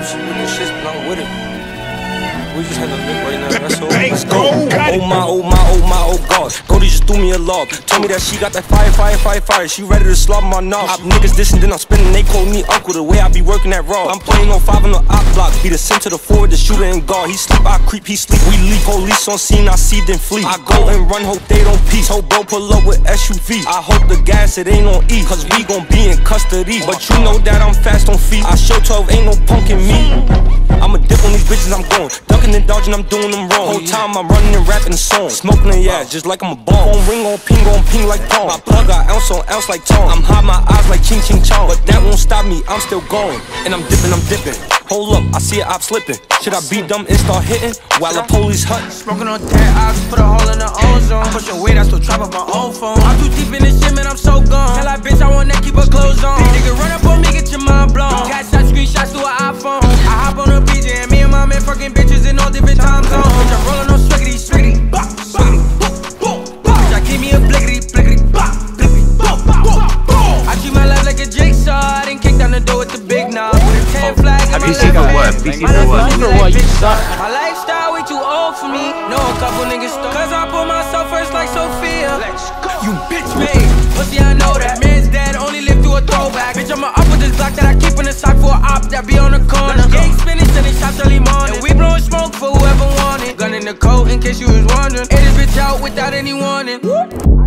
she with the shit, but I'm with it. We just had a lick right now, that's all. Let's go. Oh my, oh my, oh my, oh God. Goldie just threw me a log. Told me that she got that fire. She ready to slaughter my knob. Niggas dissing, then I'm spinning. They call me uncle the way I be working that raw. I'm playing on 5 on the op block. Be the center, the forward, the shooter and guard. He sleep, I creep, he sleep. We leave. Police on scene, I see then flee. I go and run, hope they don't peace. Hope bro pull up with SUV. I hope the gas, it ain't on E. Cause we gon' be in custody. But you know that I'm fast on feet. I show 12, ain't no punk in me. I'ma dip on these bitches, I'm going. Ducking and dodging, I'm doing them wrong. Whole time I'm running and rapping the song. Smoking the ass just like I'm a bomb. Phone ring on ping like Tom. My plug got ounce on ounce like Tom. I'm high, my eyes like ching ching chong. But that won't stop me, I'm still going. And I'm dipping. Hold up, I see a op slipping. Should I be dumb and start hitting while the police hut? Smoking on that ops, put a hole in the ozone. Push your weight, I still trap up my own phone. I'm too deep in this shit, man, I'm so gone. Tell that bitch I want that, keep her clothes on. Nigga, run up on me, get your mind blown. Got shot screenshots to an iPhone. I hop on a BJ and me and my man fucking bitches in all different time zones. Bitch, I'm rolling on swiggity. Bitch, I keep me a blickety. I treat my life like a jigsaw. I didn't kick down the door with the big knob. Have you seen the word? My lifestyle way too old for me. Know a couple niggas stole. Cause I put myself first like Sophia. You bitch made. Pussy, I know that. Man's dead, only live through a throwback. Bitch, I'ma up with this block that I keep in the sock for a op that be on the corner. Gang spinning, sending shots early morning. And we blowing smoke for whoever want it. Gun in the coat in case you was wondering. Hit this bitch out without any warning.